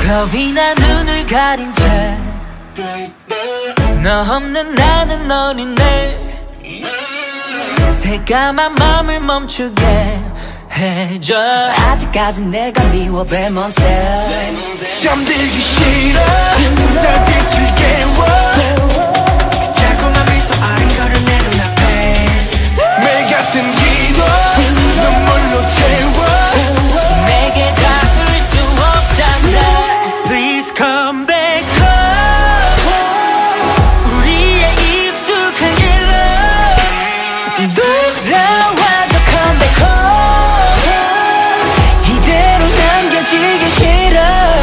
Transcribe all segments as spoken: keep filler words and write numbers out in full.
겁이 나 눈을 가린 채 너 없는 나는 어린애 새까만 맘을 멈추게 해줘. 아직까진 내가 미워 레몬색. 잠들기 싫어 달빛을 깨워 달콤한 미소 아이거려 내 눈앞에 매일 같은 기도 눈물로 채워 내게 닿을 수 없잖아. Please come back home. 우리의 익숙한 길로 돌아와줘. Come back home. 이대로 남겨지기 싫어.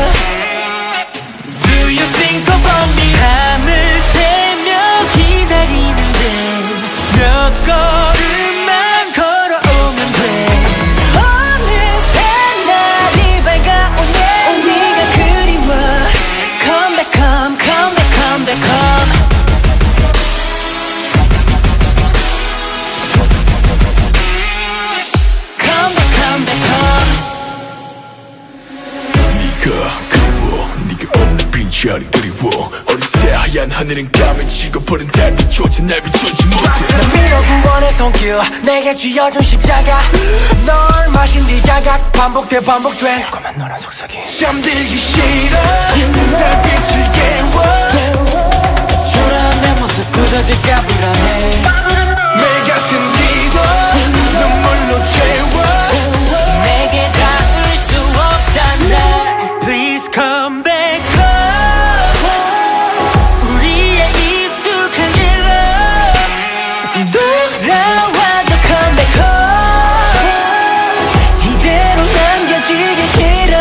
Do you think about me? 밤을 새며 기다리는데 몇 걸음만 걸어오면 돼. 어느새 날이 밝아오네. 네가 그리워. Come back home, come back, come back home. Come back, come back home. 네가 그리워 네가 없는 빈자리 그리워 어느새 하얀 하늘은 까매지고 버린 달빛조차 날 비추지 못해. 난 믿어 구원의 손길 내게 쥐어준 십자가 널 마신 뒤 자각 반복돼 반복돼 달콤한 너란 속삭임. 잠들기 싫어 달빛을 깨워 초라한 내 모습 굳어질까 불안해. 매일 같은 기도 눈물로 채워 내게 닿을 수 없잖아. Please come back home. 우리의 익숙한 길로 돌아와줘. Come back home. 이대로 남겨지기 싫어.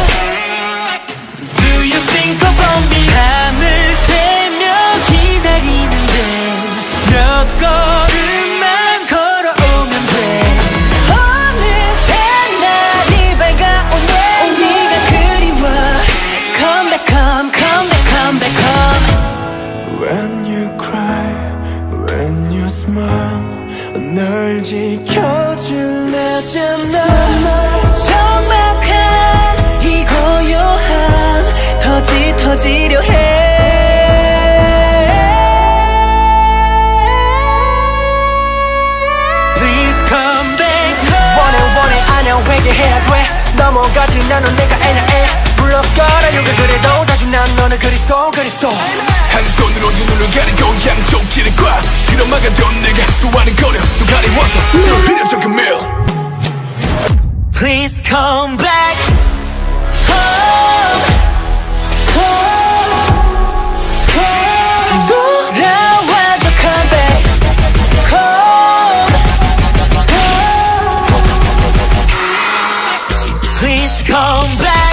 Do you think about me? 밤을 새며 기다리는데 몇 걸음만 걸어오면 돼. 어느새 날이 밝아오네. 네가 그리워. Come back home, come back, come back home. When you cry, when you smile 널 지켜줄래잖아. 적막한 이 고요함 더 짙어지려 해. Please come back home. 원해 원해 안녕 회개해야 돼. 넘어가지 나는 내가 애냐애 물러가라 요가 그래도 다시 난 너는 그리스도 그리스도. 한 손으로 두 눈을 가리고 양쪽 길을 꽉 들어막아도 내가 또 아는거려 또 가리워서 늘 필요적인 밀. Please come back home. Home. Home. 돌아와줘. Come back home. Home. Please come back.